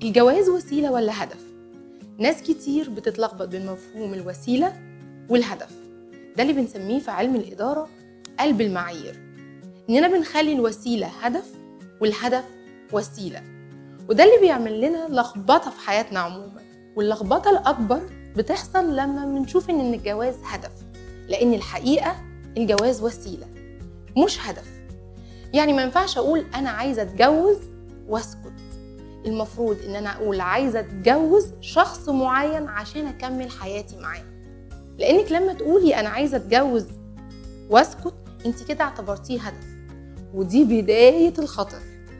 الجواز وسيلة ولا هدف؟ ناس كتير بتتلخبط بين مفهوم الوسيلة والهدف. ده اللي بنسميه في علم الإدارة قلب المعايير، إننا بنخلي الوسيلة هدف والهدف وسيلة، وده اللي بيعمل لنا لخبطة في حياتنا عموما. واللخبطة الأكبر بتحصل لما بنشوف إن الجواز هدف، لأن الحقيقة الجواز وسيلة مش هدف. يعني ما ينفعش أقول أنا عايزة أتجوز وأسكت، المفروض إن أنا أقول عايزة أتجوز شخص معين عشان أكمل حياتي معاه. لأنك لما تقولي أنا عايزة أتجوز وأسكت أنت كده اعتبرتيه هدف، ودي بداية الخطر.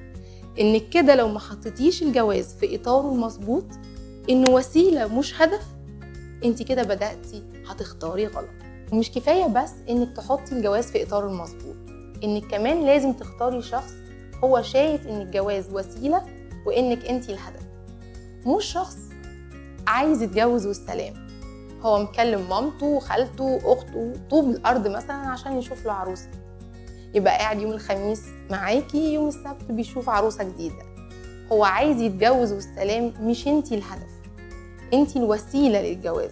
إنك كده لو ما حطيتيش الجواز في إطاره المظبوط إنه وسيلة مش هدف، أنت كده بدأتي هتختاري غلط. ومش كفاية بس إنك تحطي الجواز في إطاره المظبوط، إنك كمان لازم تختاري شخص هو شايف إن الجواز وسيلة وإنك أنت الهدف، مش شخص عايز يتجوز والسلام، هو مكلم مامته وخالته واخته طوب الارض مثلا عشان يشوف له عروسه، يبقى قاعد يوم الخميس معاكي، يوم السبت بيشوف عروسه جديده. هو عايز يتجوز والسلام، مش انتي الهدف، انتي الوسيله للجواز.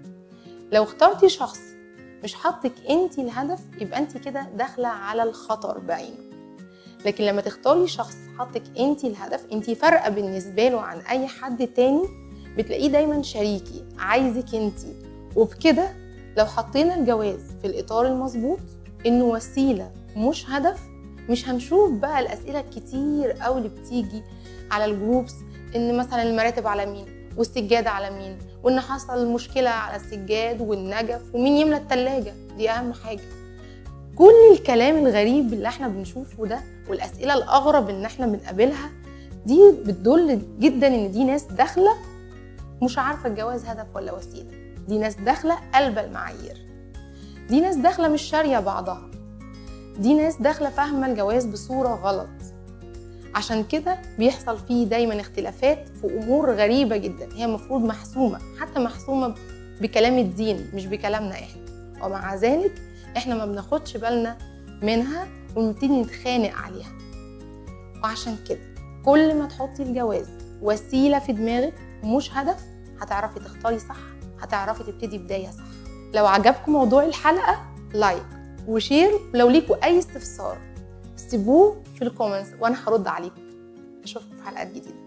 لو اخترتي شخص مش حاطك انتي الهدف يبقى انتي كده داخله على الخطر بعينه. لكن لما تختاري شخص حاطك انتي الهدف، انتي فارقه بالنسبه له عن اي حد تاني، بتلاقيه دايما شريكي عايزك انتي. وبكده لو حطينا الجواز في الإطار المظبوط إنه وسيلة مش هدف، مش هنشوف بقى الأسئلة الكتير أوي اللي بتيجي على الجروبس، إن مثلا المراتب على مين والسجاد على مين، وإن حصل مشكلة على السجاد والنجف ومين يملى التلاجة، دي أهم حاجة. كل الكلام الغريب اللي احنا بنشوفه ده والأسئلة الأغرب إن احنا بنقابلها دي بتدل جدا إن دي ناس داخلة مش عارفة الجواز هدف ولا وسيلة، دي ناس داخلة قلب المعايير، دي ناس داخلة مش شارية بعضها، دي ناس داخلة فاهمة الجواز بصورة غلط. عشان كده بيحصل فيه دايما اختلافات في أمور غريبة جدا هي المفروض محسومة، حتى محسومة بكلام الدين مش بكلامنا احنا، ومع ذلك احنا ما بناخدش بالنا منها ونبتدي نتخانق عليها. وعشان كده كل ما تحطي الجواز وسيلة في دماغك مش هدف، هتعرفي تختاري صح، هتعرفي تبتدي بداية صح. لو عجبكم موضوع الحلقة لايك وشير، ولو ليكوا أي استفسار سيبوه في الكومنتس وأنا هرد عليكم. أشوفكم في حلقات جديدة.